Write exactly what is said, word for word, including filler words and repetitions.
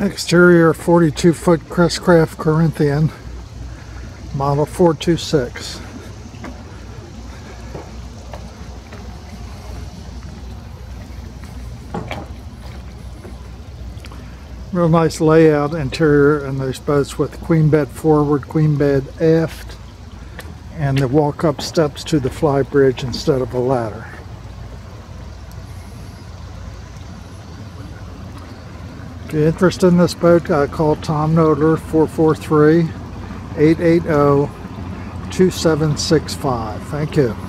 Exterior forty-two foot Crestcraft Corinthian, model four two six. Real nice layout interior in those boats with queen bed forward, queen bed aft, and the walk-up steps to the fly bridge instead of a ladder. If you're interested in this boat, uh, call Tom Nodler, four four three, eight eight zero, two seven six five. Thank you.